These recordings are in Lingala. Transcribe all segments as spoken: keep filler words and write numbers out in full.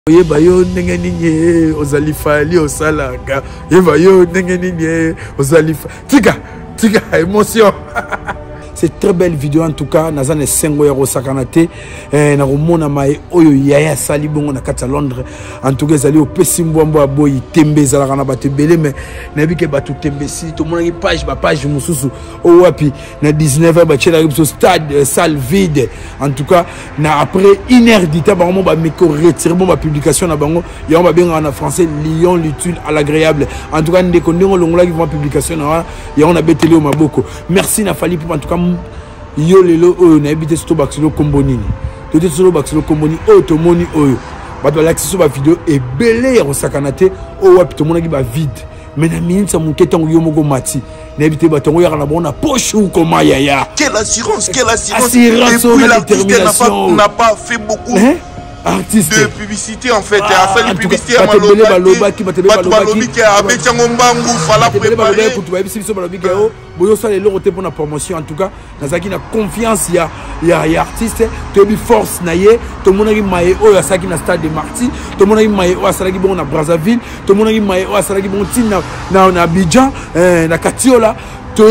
Yeba yo ndenge nini ozalifali osalanga yeba yo ndenge nini ozalifa tika tika émotion. C'est très belle vidéo en tout cas. Nazane sengo ya rosakanate eh na romona mai oyo yaya sali bongo na kata Londres. En tout cas zali au pesimbo mbo boyi tembe zala kana batu belé mais na bike batu tembe si to mona page ba page mususu o wapi na dix-neuf heures ba chela so stade salle vide. En tout cas na après une heure d'ita ba mo ba meko retirer bon ba publication na bango ya on ba benga en français Lyon l'utile à l'agréable. En tout cas ndeko ndongo longola ki va publication na ya on a beteli au maboko. Merci na fali pour en tout cas yo lelo oyo na ebité sto baxilo kombonini to te solo baxilo komboni oyo to moni oyo ba to l'accès sur ba vidéo et belé ya rosakanate o wapi to monaki ba vide mais na minute mon ketango yo moko mati na ebité ba tongo ya na bona poche ou comment ya ya quelle assurance quelle assurance, assurance et puis l'artiste n'a pas fait beaucoup hein? Artiste de publicité en fait ah, à publicité à Maloba qui battait Malobi qui a Betjango Mbangu fallait préparer pour toi biso Malobi qui boyo ça les lots pour la promotion en tout cas nazaki na confiance ya ya ya artiste to bi force na ye to monaki maye o ya saki na stade de Marty to monaki maye o asalaki bon na Brazzaville to monaki maye o asalaki bon tina na na Abidjan eh, na Katiola to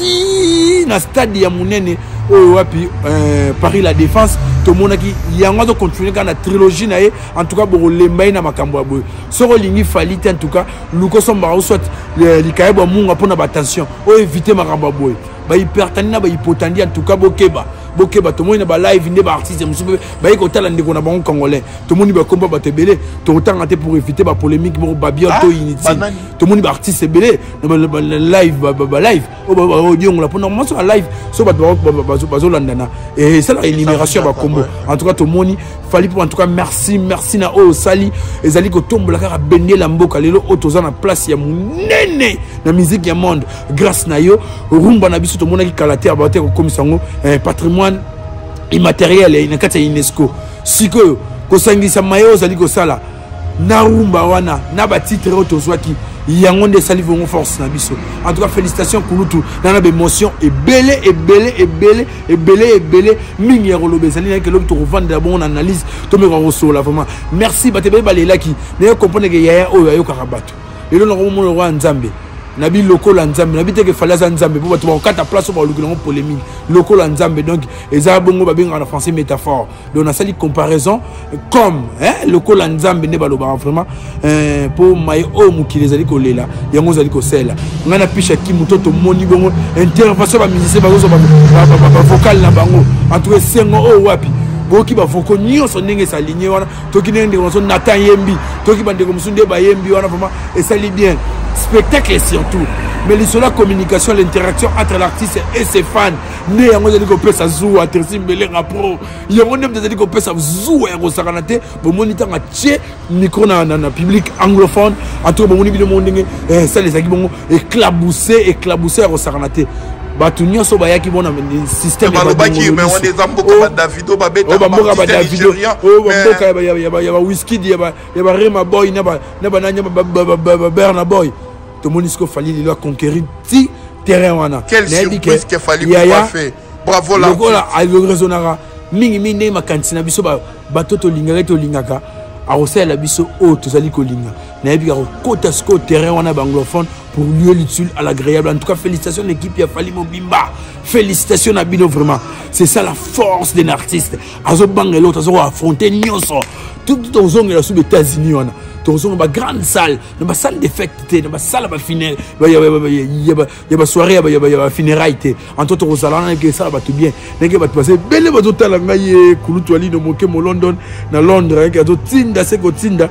eti na stade ya munene o wapi euh, Paris la Défense to monaki yango to continuer kana trilogie na ye en tout cas bo lemba na makambo ya boy soko lingi falite en tout cas luko somba soit likayebo munga pona ba attention o éviter makambo ya boy ba hypertanie na ba hypotanie en tout cas bokeba bokeba to moni na ba live ne ba artiste musupe ba yiko tala ndeko na bango congolais to moni ba komba ba tebele to tanga te pour éviter ba polémique pour ba bio to inutile to moni ba artiste belé na ba live ba ba live o ba audio ngla pona mo so live so ba ba zo landana et ça la élimination ba combo en tout cas to moni fali pour en tout cas merci merci na o sali ezali ko tombola kaka bende la mboka lelo otoza na place ya munene na musique ya monde grâce na yo rumba na biso to mona ki kalater ba te ko komisango patrimoine immatériel et nakata UNESCO siko ko sangisa mayo zali ko sala na rumba wana na ba titre otozwaki yango nde sali vongo force na biso en tout cas félicitations kulutu na na émotion et belé et belé et belé et belé et belé mingi ya rolobe zali na ke lobi to revendre bon analyse to me resola vraiment merci batebe balela ki ne comprendre que yaya oyo ayo karabato lelo na mo roi nzambe nabi lokola nzambe nabi teke falaza nzambe pour bato bakata place ba lukilongo polémique lokola nzambe donc eza bongo ba benga en français métaphore donc na sali comparaison comme hein lokola nzambe ne baloba vraiment euh pour mai o mukile zali ko lela yango zali ko sela ngana pisha ki mutoto moni bongo intervention ba musicien ba zo ba vocal na bango en tout cas sengo o wapi boki ba voko nyonso ndenge sa ligne wana toki ndenge on son Nathan Yembi toki bande comme sunde ba Yembi wana vraiment et ça lit bien spectacle surtout mais les la communication l'interaction entre l'artiste et ses fans né yango zali ko pesa zou atresi mbelenga pro yango ndem zali ko pesa zou ya rosakanate bo moniteur nga tché micro na na public anglophone en tout bon moni bi ndenge eh ça les aki bongo éclaboussé éclaboussé rosakanate batu nyonso bayaki bona système ba lobaki mais on des amboka ba Davido ba beta ba mboka Davido o mboka ya ya ya whisky ya ba ya ba Rema Boy na ba na ba nanya ba Berna Boy to monisco fali li conquérir ti terrain wana quel surprise qu'il fallait pouvoir faire bravo la voilà avec raisonnara mingi mingi makantina biso ba batoto lingaka to lingaka a osela biso o tozali ko linga na yebi ka kota sko terrain wana anglophone pour lieu l'utile à l'agréable. En tout cas, félicitations l'équipe, il a fallu mon bimba. Félicitations à Bino, vraiment. C'est ça la force d'un artiste. Azo bang et l'autre, azo affronter Nyonso. Tout ton zone est sous les États-Unis. Ton zone est grande salle, dans ma salle de fête, dans ma salle de finale. Il y a ma soirée, il y a ma funérailles. En tout cas, au salon, il y a ça, tout bien. Il y a passer belle bateau à la maille, Kouloutoali, no moke mo London, na Londres, il y a d'autres tinda, c'est quoi tinda.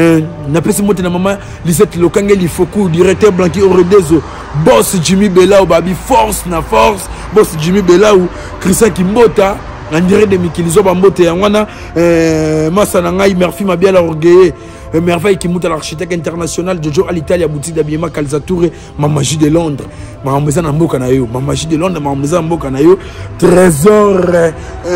Na pesi mote na mama Lisette Lokangeli Foku directeur Blanqui Oredezo boss Jimmy Bella babi force na force boss Jimmy Bella ou Christian Kimbota en direct de Mikilizo Bambote wana euh Massa na ngai Murphy Mabiala Orgueil merveille qui monte à l'architecte international Jojo à l'Italie boutique d'habillement Calzatoure Mamaji de Londres Mamameza na mboka na yo Mamaji de Londres Mamameza mboka na yo trésor euh,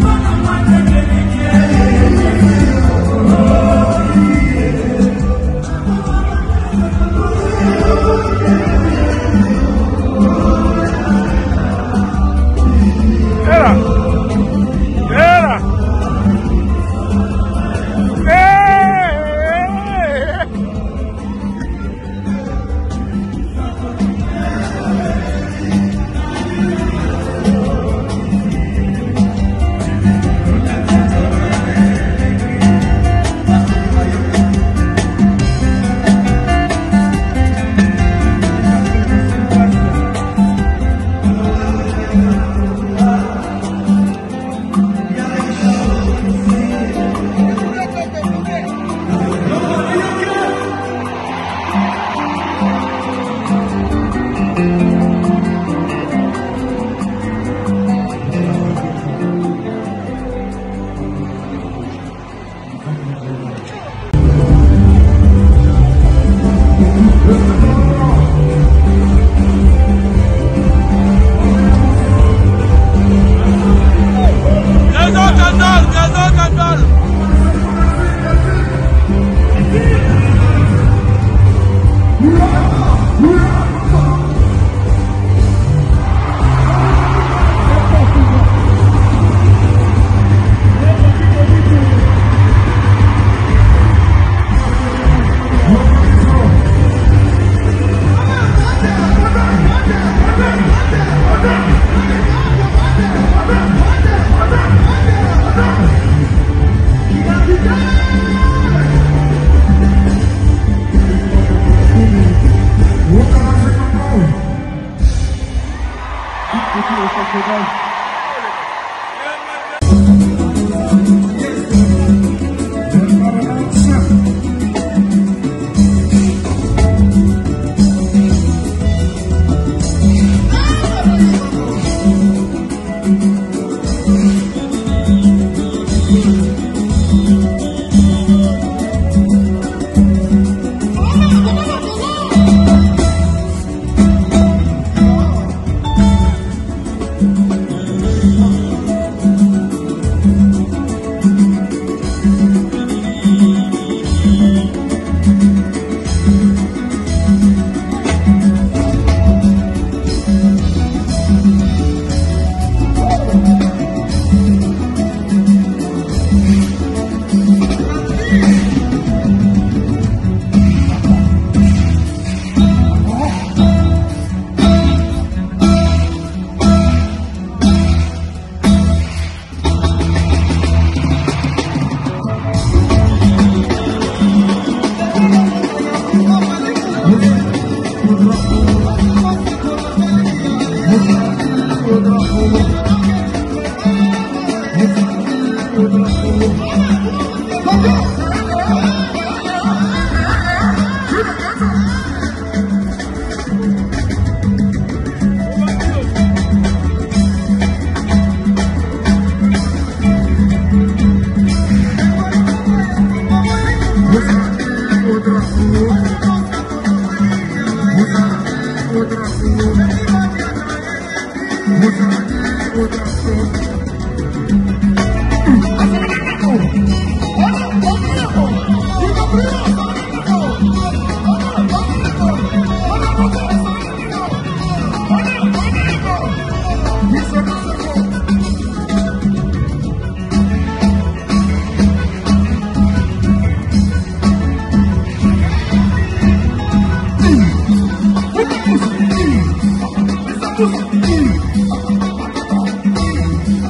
Thank you.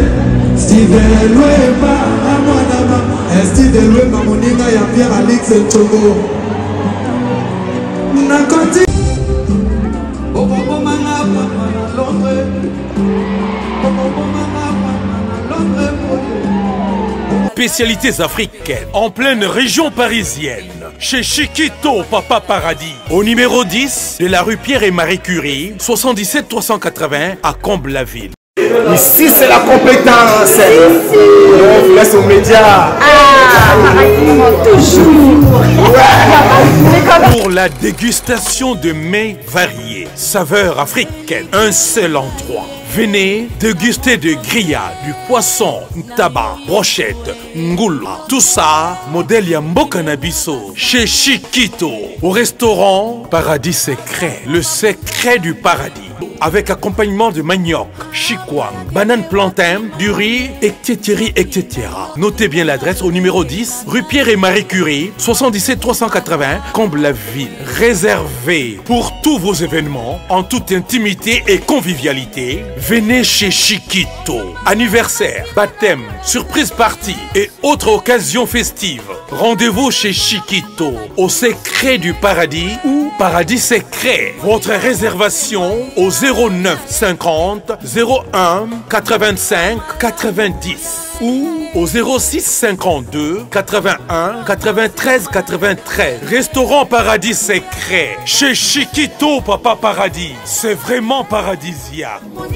Steven Wema, Amwanama, Steven Wema, Moninga ya Pierre Alix Ntogo. Nakoti. Bobo Mana, Londres. Bobo Mana, Londres. Spécialités africaines en pleine région parisienne. Chez Chiquito Papa Paradis, au numéro dix de la rue Pierre et Marie Curie, soixante-dix-sept trois cent quatre-vingts à Comble-la-Ville. Ici c'est la compétence. On vous laisse aux médias. Ah, toujours. Pour la dégustation de mets variés, saveurs africaines, un seul endroit. Venez déguster de grillades, du poisson, tabac, brochette, ngoula. Tout ça, modèle Yamboka Nabiso, chez Chiquito, au restaurant Paradis Secret, le secret du paradis. Avec accompagnement de manioc, chikwang, banane plantain, du riz, et cetera, et cetera. Notez bien l'adresse au numéro dix, rue Pierre et Marie Curie, soixante-dix-sept trois cent quatre-vingts, Comble-la-Ville. Réservé pour tous vos événements, en toute intimité et convivialité. Venez chez Chiquito. Anniversaire, baptême, surprise party et autres occasions festives. Rendez-vous chez Chiquito, au secret du paradis ou Paradis Secret. Votre réservation au zéro neuf cinquante zéro un quatre-vingt-cinq quatre-vingt-dix ou au zéro six cinquante-deux quatre-vingt-un quatre-vingt-treize quatre-vingt-treize. Restaurant Paradis Secret chez Chiquito Papa Paradis. C'est vraiment paradisiaque.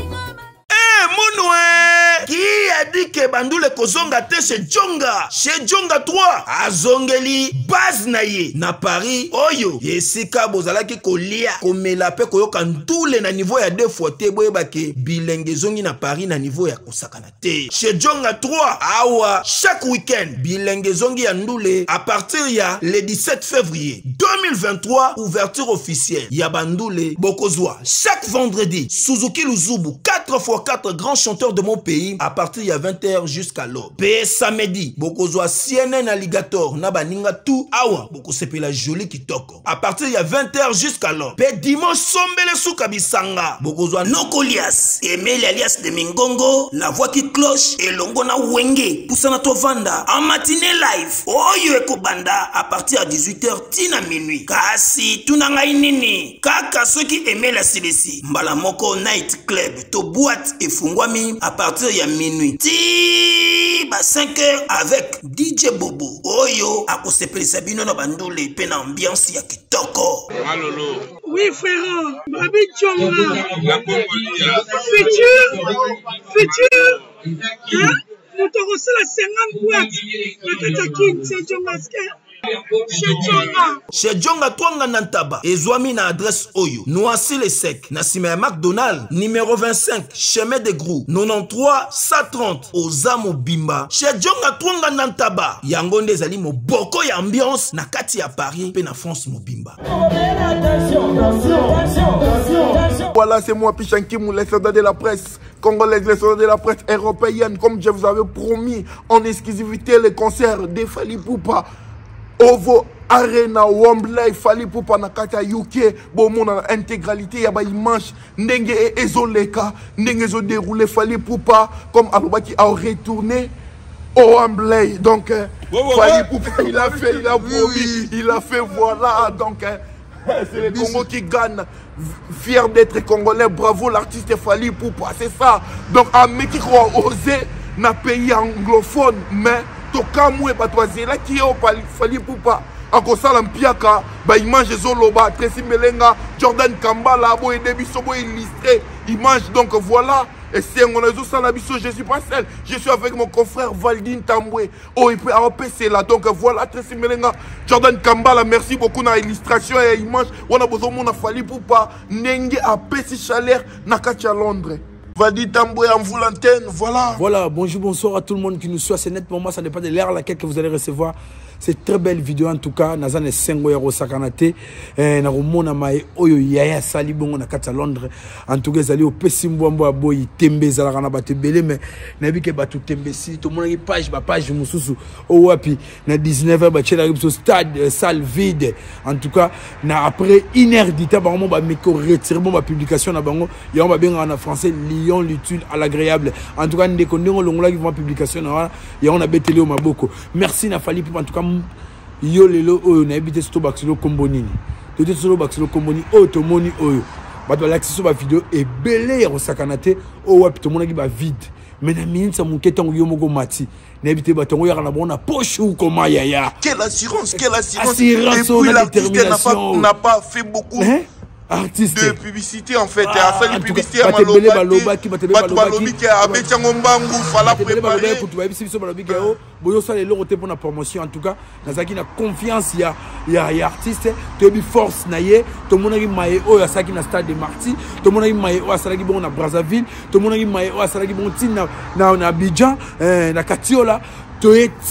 Qui a dit que Bandoule Kozonga te chez Djonga? Chez Djonga trois, Azongeli, base naye, na Paris, Oyo, Yesika Bozalaki kolia, komela pe koyoka ntule na niveau ya deux fois te boye bake, bilenge zongi na Paris na niveau ya kosakana te. Chez Djonga trois, awa, chaque week-end, bilenge zongi ya ndule, à partir ya le dix-sept février deux mille vingt-trois, ouverture officielle, ya Bandoule, Bokozwa, chaque vendredi, Suzuki Luzubu, quatre fois quatre grands chanteurs de mon pays, à partir il y a vingt heures jusqu'à l'aube. P samedi, Bokozwa C N N Alligator, Nabaninga tout, awa, Boko sepe la jolie kitoko. À partir il y a vingt heures jusqu'à l'aube. P dimanche sombele soukabisanga, Bokozwa Nokolias, Emile alias de Mingongo, la voix qui cloche, et Longona Wenge, Poussana Tovanda, en matinée live, Oyo Eko Banda, à partir à dix-huit heures, tina minuit. Kasi, tunanga inini, kaka ceux qui aimaient la C D C, Mbalamoko Night Club, to boîte et fungwami, à partir il y a minuit. Ti ba cinq heures avec D J Bobo. Oyo akosepeli sabino na Bandoule pe na ambiance ya kitoko. Malolo. Oui frère, Babi Djonga. Futur, futur. Hein? Nous t'avons reçu la cinquante boîtes. La Katakin, c'est Djonga. Chez Djonga Twanga Nantaba, Ezwami na adresse Oyo, Noisy les Sec, Nassime McDonald, numéro vingt-cinq, chemin de Grou, quatre-vingt-treize cent trente, Ozamo Bimba. Chez Djonga Twanga Nantaba, Yangonde Zali mo boko ya ambiance, na kati ya Paris, pe na France mo Bimba. Voilà, c'est moi Pichankimou, les soldats de la presse congolais, les soldats de la presse européenne, comme je vous avais promis, en exclusivité, les concerts de Fally Ipupa. Ovo Arena Wembley Fally Ipupa na kata U K bomona na intégralité ya ba image ndenge e ezoleka ndenge zo dérouler Fally Ipupa comme alobaki a retourné au Wembley donc euh, Fally Ipupa il a fait il a promis oui, oui. il a fait voilà donc euh, c'est le Congo qui gagne, fier d'être congolais, bravo l'artiste Fally Ipupa, c'est ça. Donc à mec qui croit oser na pays anglophone mais tokamwe batwazela qui au Fally Ipupa ako sala mpiaka ba image zoloba Tracy Melenga Jordan Kambala bo edebiso bo illustré image donc voilà et c'est on a sala biso je suis pas seul je suis avec mon confrère Valdine Tambwe oh il peut A P C là donc voilà Tracy Melenga Jordan Kambala merci beaucoup na illustration et image on a besoin mon Fally Ipupa ndenge A P C chaleur na kacha Londres. Valdine Tambwe en vous l'antenne, voilà. Voilà, bonjour, bonsoir à tout le monde qui nous suit. C'est net pour moi, ça n'est pas de l'air laquelle que vous allez recevoir. c'est très belle vidéo en tout cas naza ne sengo ya rosakana te eh, na komona mai oyo yaya sali bongo na kati ya Londres en tout cas ezali opesi mbwambo ya boyi tembe ezalaka na bato ebele mais nayebi ke bato tembe si tomonaki page bapage mosusu oyo wapi na dix-neuf heures batielaki biso stade euh, salle vide en tout cas na après une heure d'ita bango bameki retire bon bapublication na bango yango babengaka na français lion l'utile à l'agréable en tout cas ndeko ndenge olongolaki vraiment publication na wana yango na beteli o maboko merci na fali en tout cas yo lelo oyo nayebi te soto bakisolo kombo nini tote solo bakisolo kombo nini oyo tomoni oyo bato balakisi so bavideo ebele ya kosakana te oyo wapi tomonaki bavide mais na minute ya moke ntango yo moko mati nayebi te bato yango yaka na bango na poche ou koma yaya quelle assurance quelle assurance, assurance et puis l'artiste n'a pas fait beaucoup hein? Artiste de publicité en fait ah, à publicité à Malobaki Batebalobi qui a Abetiango Mbangu fala préparer pour toi biso balobi gao boyo sala le roté pour la promotion en tout cas nazaki na confiance ya ya ya artiste to bi force na ye to monaki maye o ya saki na stade de Marty to monaki maye o asalaki bon na Brazzaville to monaki maye o asalaki bon tina na na Abidjan eh, na Katiola to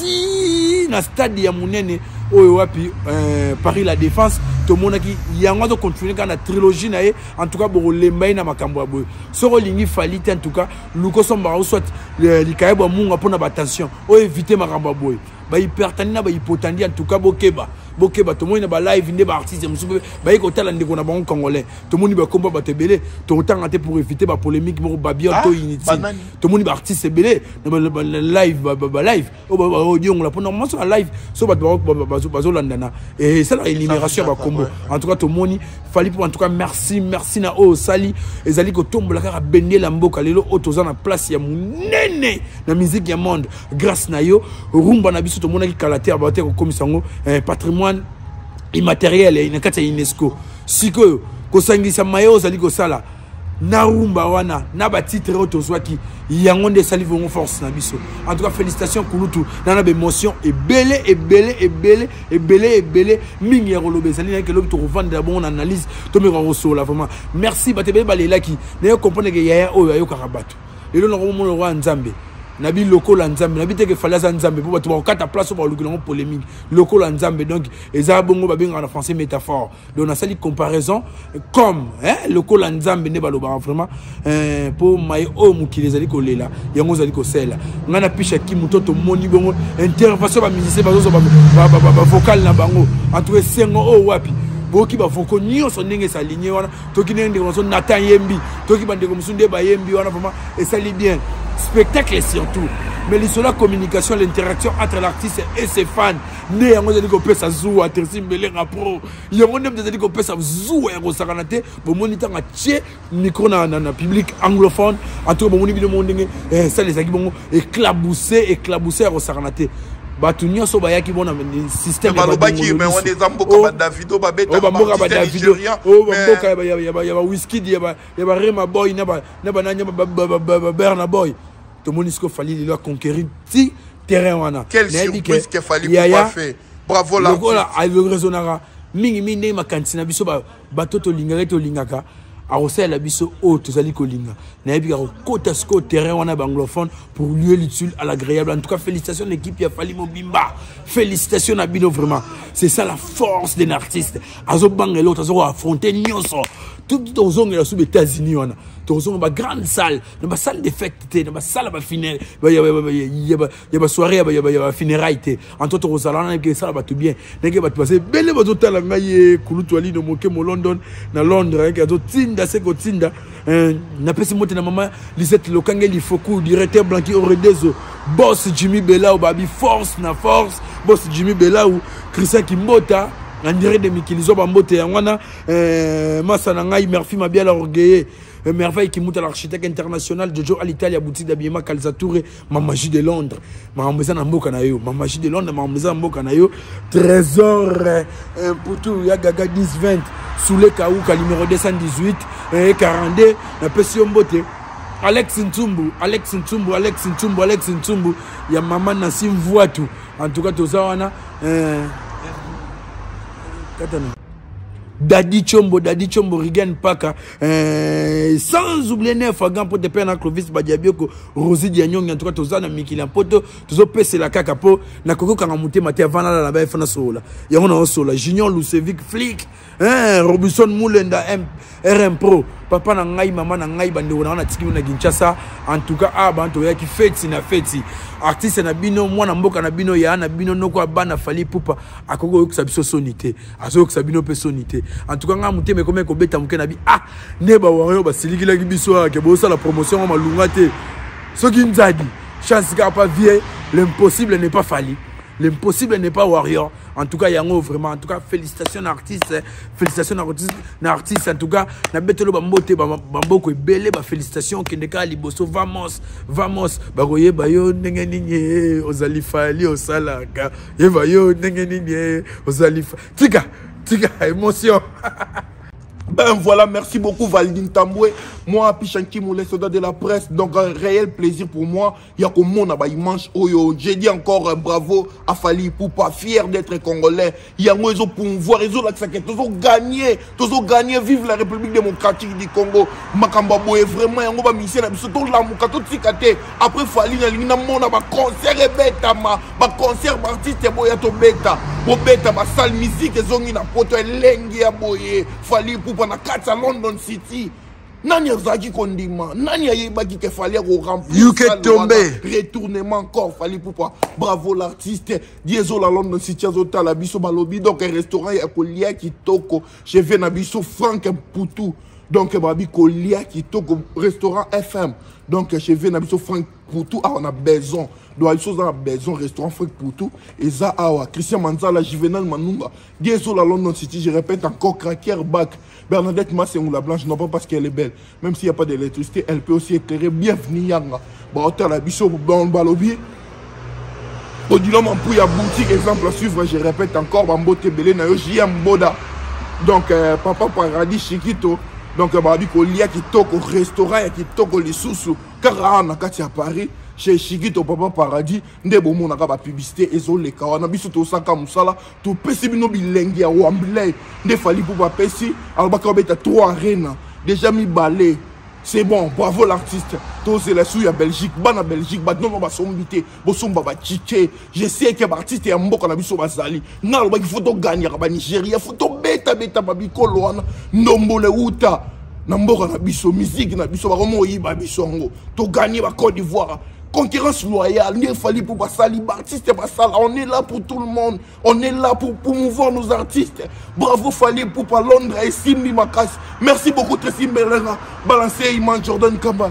eti na stade ya munene oyo wapi euh, Paris la Défense to monaki yango to continuer kana trilogie na ye en tout cas bo lemba na makambo ya boyo soko lingi falite en tout cas luko somba soit likayebo munga pona ba attention o éviter makambo ya boyo ba hypertanie na ba hypotanie en tout cas bokeba bokeba to moni na ba live ndé ba artiste musupe ba yiko tala ndeko na bango congolais to moni ba komba ba tebele to tanga te pour éviter ba polémique mo ba bio to inutile to moni ba artiste belé na live ba live o ba audio ngla pona mo so live so ba bazo landana et ça la énumération ba combo en tout cas to moni fali pour en tout cas merci merci na o sali ezali ko tombola kaka bende la mboka lelo otoza na place ya munene na musique ya monde grâce na yo rumba na biso to mona ki kalater ba te ko komisango patrimoine immatériel et nakata UNESCO siko ko sangisa mayo zali ko sala na rumba wana na ba titre otozwaki yango nde sali vongo force na biso en tout cas félicitations kulutu na na émotion et belé et belé et belé et belé et belé mingi ya kolobe zali na ke lobi to revendre bon analyse to me resola vraiment merci batebe balela ki na comprendre que yaya oyo ayo karabato lelo na komo lo nzambe nabi loko la nzambe nabi te ke fala za nzambe po bato ba kata place ba lukilongo polémique loko la nzambe donc eza bongo ba benga en français métaphore donc na sali comparaison comme hein loko la nzambe ne ba lo ba vraiment euh pour mai o mukile zali ko lela yango zali ko sela ngana pisha ki mutoto moni bongo intervention ba musicien ba zo ba ba vocal na bango en tout cas sengo o wapi boki ba foko nyonso ndenge sa ligne wana toki ndenge ko so Nathan Yembi toki bande ko musunde ba Yembi wana vraiment et ça lit bien spectacle surtout mais la communication l'interaction entre l'artiste et ses fans né yango zali ko pesa zuwa tersi mbelenga pro yango ndem zali ko pesa zuwa yango sakanate bo moniteur nga tie micro na na public anglophone en tout bon moni bino ndenge eh ça les aki bongo éclaboussé éclaboussé ko sakanate batu nyonso bayaki bona système ba lobaki mais on des amboka ba Davido ba beta ba mboka Davido o ba mboka ya ya ya whisky ya ba ya ba Rema Boy na ba na ba nanya ba Berna Boy to monisco fali li conquérir ti terrain wana quelle surprise qu'il fallait pas faire bravo là voilà le raisonnara mingi mingi makantina biso ba batoto lingaka to lingaka a aussi la biso o tozali kolinga na yebi ka kota sko terrain wana anglophone pour lieu l'utile à l'agréable en tout cas félicitations l'équipe ya Fally Mobimba félicitations à bino vraiment c'est ça la force d'un artiste azo bangelo azo affronter nyonso tout aux ongles sous les États-Unis wana tozonga ba grande salle dans ba salle de fête dans ba salle ba funérailles ba ya ya ya ba soirée ba ya ba funérailles en tout aux salons que ça ba tout bien ndenge ba passer belle ba totala ngai kulutu ali no moke mo London na Londres que zo tinda se ko tinda na pesi mote na mama Lisette Lokangeli Foku directeur Blanqui Oredezo boss Jimmy Bella ou babi force na force boss Jimmy Bella ou Christian Kimbota en direct de Mikilizo Bambote wana euh masa na ngai Murphy Mabiala Orgueil merveille qui monte à l'architecte international Jojo à l'Italie boutique d'habillement Calzatoure Mamaji de Londres Mamameza na mboka na yo Mamaji de Londres Mamameza na mboka na yo trésor pour tout ya gaga dix vingt sous le Kaouka numéro deux cent dix-huit et quarante-deux na pesio mbote Alex Ntumbu Alex Ntumbu Alex Ntumbu Alex Ntumbu ya mama na simvoa tout en tout cas toza wana euh katana Daddy Chombo, Daddy Chombo, Rigan Paka, euh, sans oublier Neuf Agan pour te perdre dans Clovis Badiabioko, Rosie Diagnon, en tout cas, tous les Miki Lampoto, tous les P C la Kakapo, Nakoko Karamuté, Maté, Vanna la Baie Fanasola, Yamona Sola, Junior Lucevic Flick, hein, Robinson Moulenda, R M Pro, Papa Nangai, Maman Nangai, Bande, on a Tiki na Ginchasa, en tout cas, ah, Banto, Yaki Feti na Feti, artiste Nabino, moi Namboka Nabino, Ya Nabino, Noko Abana Fali Poupa, Akoko Yoxabiso Sonité, Azo Sabino Pesonité. En tout cas, on a comme un bêta mukenabi ah neba wario basiliki la biso ke bosa la promotion on malunga te ce qui nous a dit chance gars pas vie l'impossible n'est pas fallu l'impossible n'est pas warrior en tout cas yango vraiment en tout cas félicitations artistes félicitations artistes artistes en tout cas na betelo bambote bamboko ebele ba félicitations kendeka liboso vamos vamos baroye bayo ndenge nini ozali fali osalaka ye bayo ndenge nini ozali tika tika émotion. Ben voilà, merci beaucoup Valdine Tamboué. Moi, Pichanki Moulin, soldat de la presse. Donc, un réel plaisir pour moi. Il y a comme mon abaïmanche. J'ai dit encore euh, bravo à Fali Poupa, fier d'être congolais. Il y a un réseau pour voir, réseau là, qui ont gagné. Tous ont gagné, vive la République démocratique du Congo. Makamba Boye, vraiment, il y a un mission, surtout la Mouka, tout cicate. Après Fali, il y a un concert et bêta, ma concert, artiste, Boya to bêta. Bo bêta, ma salle musique, ils ont une poto, lengi à Boye. Fali Poupa. Na kati à London City nani azaki kondima nani ayebaki ke fallait remplir you can tomber retournement encore fallait poupa bravo l'artiste diesel à London City azota la biso balobi donc un restaurant ya kolia kitoko je vais na biso Frank Poutou donc babi kolia kitoko restaurant F M donc je vais na biso Frank Poutou ah on a besoin do ay chose dans besoin restaurant Frank Poutou et ça ah Christian Manzala Juvenal Manunga diesel à London City je répète encore Cracker Back Bernadette Massé ou la Blanche, non pas parce qu'elle est belle. Même s'il n'y a pas d'électricité, elle peut aussi éclairer. Bienvenue, Yanga. Bon, tu as la bicho dans le balobi. Au du nom, il y a boutique, exemple à suivre, je répète encore, Bambo Tebele, Nayo, J M Boda. Donc, euh, Papa Paradis, Chiquito. Donc, Babi Kolia qui toque au restaurant, qui toque les sous-sous. Car on a qu'à Paris. Chez Chiquito Papa Paradis, ndebo mona ka ba publicité ezole ka wana biso to saka musala to pesi bino bilengi ya Wembley nde fali pour ba pesi albaka beta trois arena déjà mi balé c'est bon bravo l'artiste to c'est la sou ya Belgique bana Belgique ba non ba sombité bo somba ba chiche je sais que ba artiste ya mboka na biso bazali na lo ba ki photo gagner ba Nigeria photo beta beta ba bikolo wana ndombole uta na mboka na biso musique na biso ba komo yiba biso ngo to gagner ba Côte d'Ivoire. Concurrence loyale, il fallait pour passer les artistes, on est là pour tout le monde, on est là pour promouvoir nos artistes. Bravo Fali pour Londres et Simbi Makas. Merci beaucoup Tracy Mbelera, balancer Iman Jordan Kamba.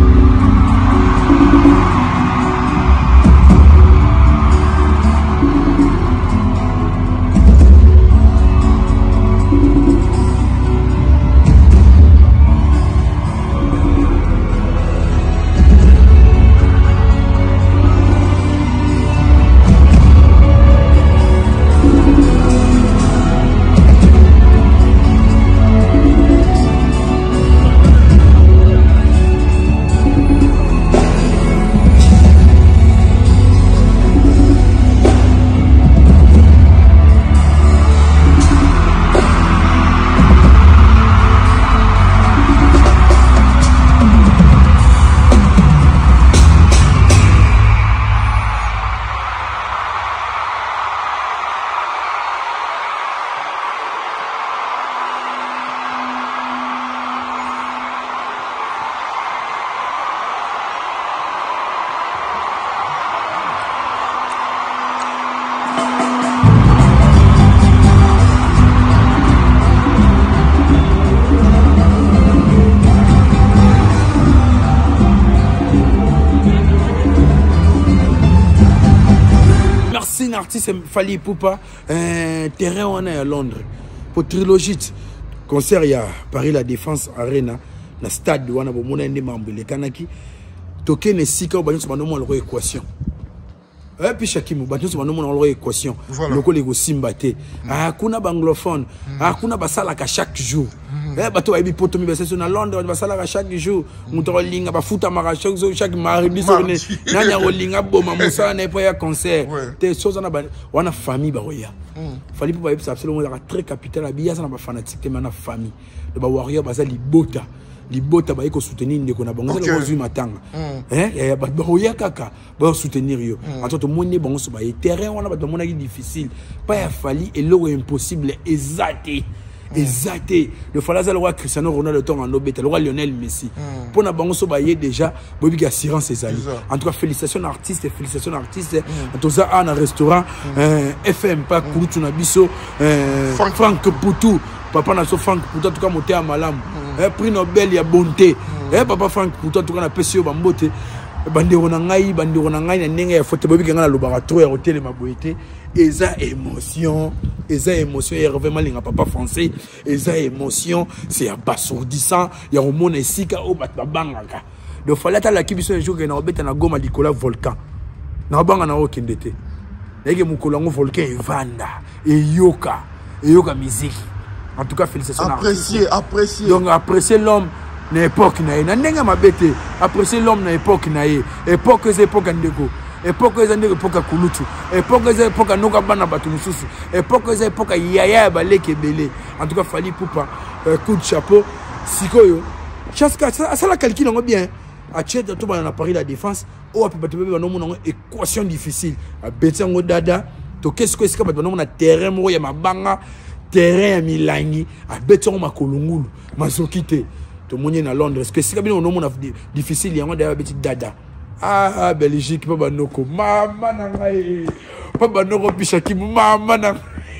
Artiste Fali Poupa un terrain on est à Londres pour trilogie concert il y a Paris la Défense Arena na stade wana bomona ndé mambele kanaki toke ne sika banyo bano mo le équation et puis chakimu banyo bano mo le équation loko le go simbate ah kuna banglophone ah kuna basala ka chaque jour eh bato ba poto mi basa na Londres ba sala chaque jour muto linga ba futa mara chaque jour chaque mardi sorne nanya ko linga boma musa na po ya concert te chose na ba wana famille ba roya fali po ba yebisa absolument la très capital abia ça na ba fanatique te na famille de ba warrior ba za libota libota ba iko soutenir ndeko na bango za ko zuma matanga hein ya ba roya kaka ba soutenir yo entonto moni bango so ba terrain wana ba mona ki difficile pas ya fali et l'eau impossible exacté exacté le fallait le roi Cristiano Ronaldo ton en obété le roi Lionel Messi pour na bango so ba yé déjà bobi ki assurance ses amis en tout cas félicitations artistes félicitations artistes en tout ça un restaurant F M pas Kulutu na biso Franck Poutou papa na so Franck Poutou en tout cas monté à malam prix Nobel ya bonté papa Franck Poutou en tout cas na pesio ba mbote bandeko na ngai bandeko na ngai na ndenge ya foto bobi kanga na lobaka trop ya hotel ma boité eza émotion eza émotion ya vraiment linga papa français eza émotion c'est abasourdissant ya romona esika o bat babangaka de falata la kibiso un jour na obeta na goma likola volcan na banga na okendete yeke mukolo ngo volcan evanda eyoka eyoka musique en tout cas félicitations apprécier apprécier donc apprécier l'homme na époque na na ndenga mabete apprécier l'homme na époque na époque c'est époque ndeko époque c'est ndeko époque Kulutu époque c'est époque noka bana batu mususu époque c'est époque yaya baleke belé en tout cas fali poupa coup de chapeau sikoyo chaska ça la calcul ngo bien a tchède to bana Paris la défense o ape batu bebe no mona équation difficile a betango dada to qu'est-ce que c'est que batu na terrain mo ya mabanga terrain ya milangi a betango makolungulu mazokite to monye na Londres est-ce que c'est bien on a difficile yango d'ailleurs petit dada ah Belgique papa noko mama na ngai papa noko bishaki mama na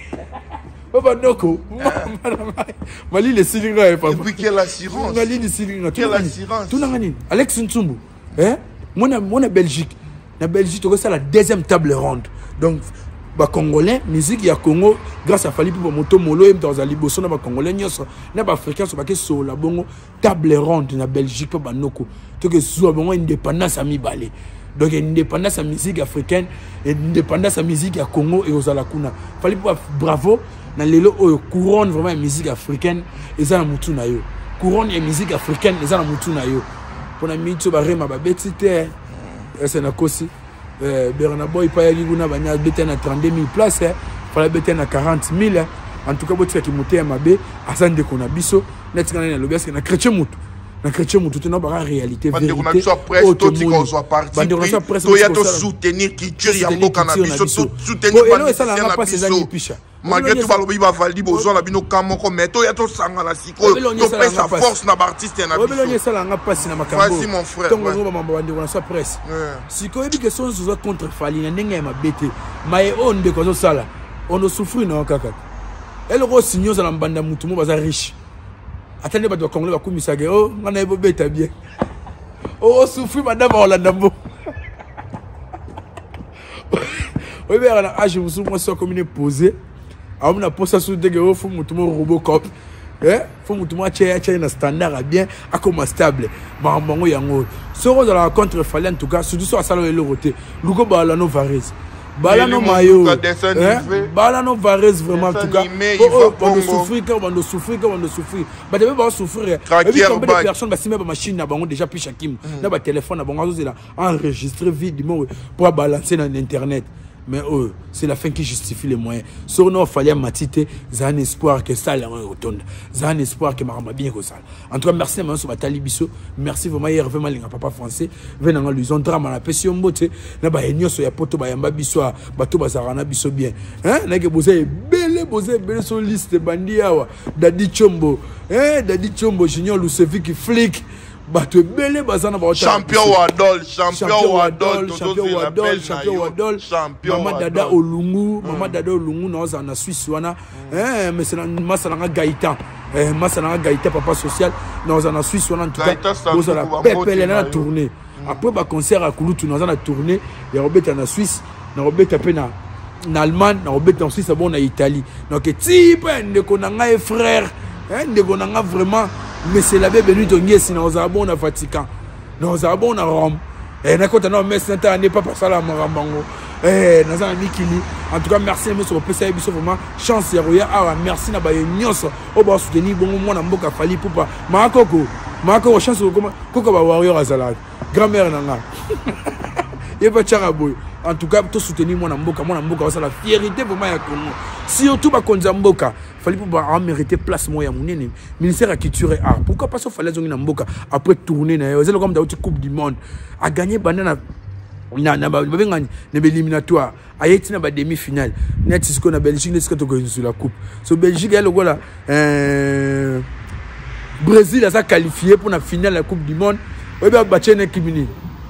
papa noko mama na ngai mali le silinga et puis quelle assurance mali le silinga quelle assurance tout na ngani Alex Ntsumbu hein mona mona Belgique na Belgique to ça la deuxième table ronde donc ba congolais musique ya Congo grâce à Fali pour moto molo em dans aliboso na ba congolais nyoso na ba africain so ba ke so la bongo table ronde na Belgique pa banoko to ke so bongo indépendance ami balé donc indépendance à musique africaine et indépendance à musique ya Congo et aux alakuna Fali pour bravo na lelo o couronne vraiment musique africaine et ça na mutu na yo couronne ya musique africaine et ça na mutu na yo pour na mitso ba rema ba betite c'est na kosi Euh, Bernard Boy Payagi Guna Banya Beten à trente-deux mille places, il fallait Beten à quarante mille. En tout cas, Botika qui montait à Mabé, à Sande Konabiso, net quand on a l'obéissance, on a chrétien moutou. On a chrétien moutou, tout n'a réalité. Bande on a soit presse, tout dit qu'on soit parti. Bande on a soit presse, tout y a tout soutenir qui tue, il y a beaucoup cannabis, soutenir pas ça n'a pas ses amis picha. Malgré tout, Balobi va valider besoin la bino kamoko mais to ya to sanga la siko to pèse sa force na artiste na biso obelonye sala nga passe na makambo vas-y mon frère tongo ngo mama bande on sa presse siko ebi que son zo contre Fali na ndenge ma bete mai on de ko sala on no souffrir na kaka elle ro signo za mbanda mutu mo baza riche atende ba do congolais ba kumisa ge oh ngana ebo beta bien oh souffrir madame Holanda mbo oui bien là âge vous moi so comme une posé on a posé sur des gars faut mutu mo Robocop eh faut mutu mo cheya cheya na standard bien à comme stable ba mbongo yango so dans la contre Fali en tout cas surtout sur sala le roté lugo ba la no Varese bala no mayo bala no Varese vraiment en tout cas on souffrir quand on souffrir quand on souffrir ba de ba souffrir et puis combien de personnes ba simer ba machine na bango déjà puis chakim na ba téléphone na bango là enregistrer vidéo pour balancer dans internet. Mais oh, c'est la fin qui justifie les moyens. Sur nous, il fallait matiter, j'ai un espoir que ça allait retourner. J'ai un espoir que Maramba bien que ça. En tout cas, merci à sur Batali Bisso. Merci vraiment, il y a vraiment les papa français. Venez en l'usine, drame à la pression, botte. N'a pas une sur la poto, Bayamba Bisso, Bato Bazarana Bisso bien. Hein, n'a que vous avez belle, vous avez belle sur liste Bandiawa, Dadi Chombo, hein, Dadi Chombo, Junior Lucevic, flic. Bato belé bazana ba champion Wadol champion Wadol champion Wadol champion Wadol champion Mama Dada Olungu Mama Dada Olungu na za na Suisse wana eh mais c'est masala nga Gaïtan eh masala nga Gaïtan papa social na za na Suisse wana en tout cas vous la pepele na tournée après ba concert à Kulutu na za na tournée ya Robert na Suisse na Robert pe na en Allemagne na Robert en Suisse bon na Italie donc type ndeko na nga frère hein ndeko na nga vraiment mais c'est la bienvenue de Nies dans un bon Vatican dans un bon Rome et na kota na mais c'est n'est pas pas ça la marambango eh naza na mikili en tout cas merci mais sur pesa biso vraiment chance ya roya awa merci na ba nyonso o ba soutenir bongo mwana mboka fali pupa makoko makoko chance ko koko ba warrior azala grand-mère nanga il va tchara boy en tout cas tout soutenir mwana mboka mwana mboka ça la fierté vraiment ya Congo surtout ba konza mboka fali pupa a mérité place moya munene ministère de culture et art pourquoi pas ça fallait zongi na mboka après tourner na yo comme dans coupe du monde a gagné banana na na ba ngani na éliminatoire ayeti na ba demi-finale net ce qu'on a Belgique n'est-ce que to sur la coupe so Belgique elle voilà euh Brésil a ça qualifié pour la finale de la coupe du monde et bien battu na kimini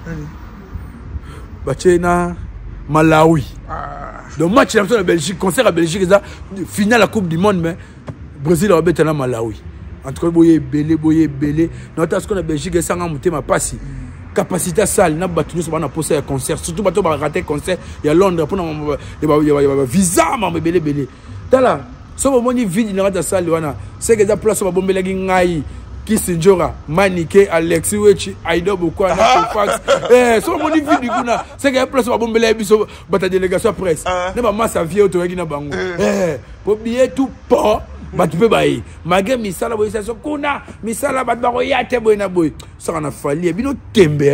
battu na Malawi donc match de Belgique concert à Belgique ça finale de la coupe du monde mais Brésil a battu na Malawi en tout cas boye belé boye belé notre ce qu'on a Belgique ça nga mutema passi capacité salle na batu so bana poser concert surtout bato ba rater concert ya Londres pour na visa ma belé belé tala so bo moni vide na rata salle wana c'est que za place ba bombela gi ngai Kisinjora Manike Alexis Wechi Aido Bokwa na Fax eh so moni vide kuna c'est que place ba bombela biso bata délégation presse na ba massa vie auto gi na bango eh pour billet tout pas batu pe bayi malgré misala boy ça so kuna misala bat ba royate boy na boy ça na fali bino tembe